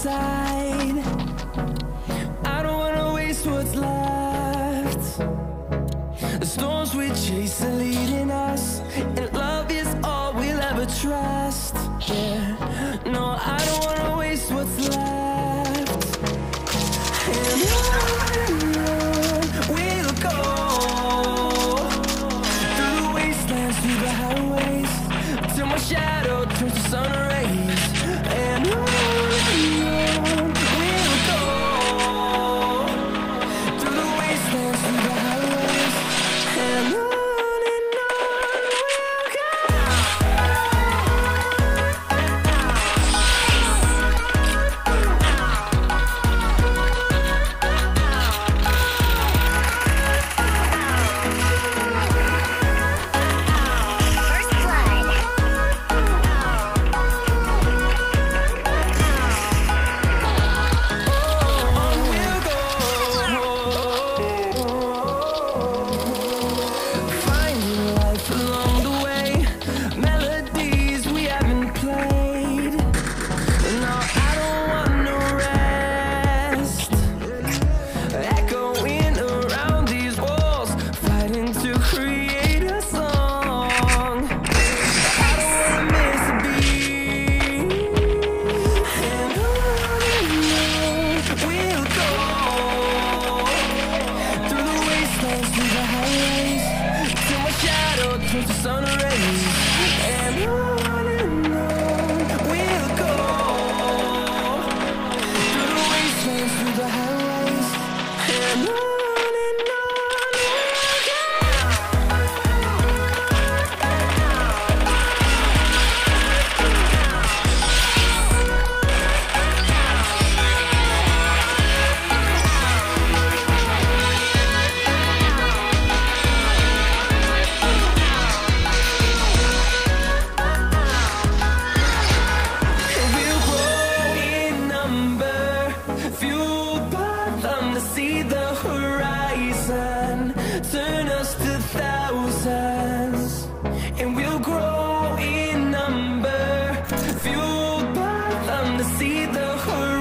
side. I don't wanna waste what's left. The storms we chase are leading us, and love is all we'll ever trust. Yeah, no, I don't wanna waste what's left. And on we'll go, through the wastelands, through the highways, till my shadow turns to sun rays. And on we'll go, through the wastelands, through the highways, and on. Turns to sun rays, and on we'll go, through the wastelands, through the highways, and on we'll go. See the horizon turn us to thousands, and we'll grow in number, fueled by them to see the horizon.